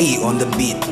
E on the beat.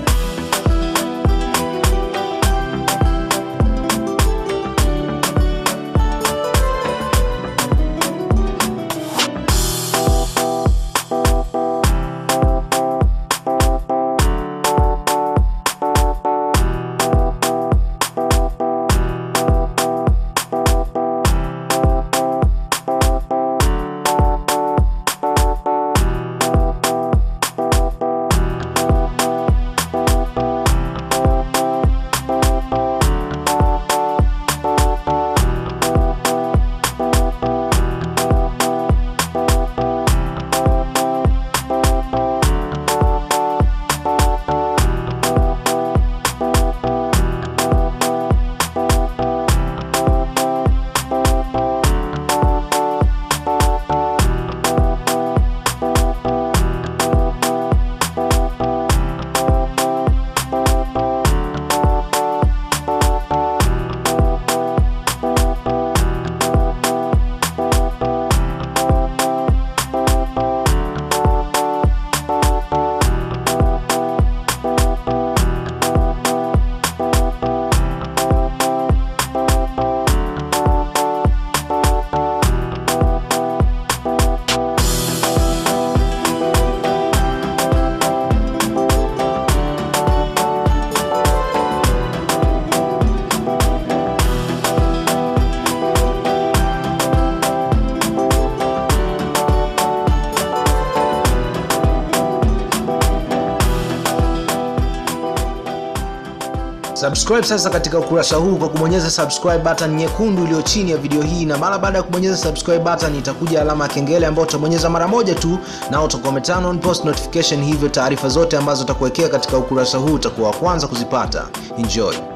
Subscribe sasa katika ukurasa huu kwa kubonyeza subscribe button nyekundu iliyo chini ya video hii, na mara baada ya kubonyeza subscribe button itakuja alama ya kengele ambayo utabonyeza mara moja tu na utakuwa turn on post notification, hivyo taarifa zote ambazo utakuwekea katika ukurasa huu utakuwa wa kwanza kuzipata. Enjoy.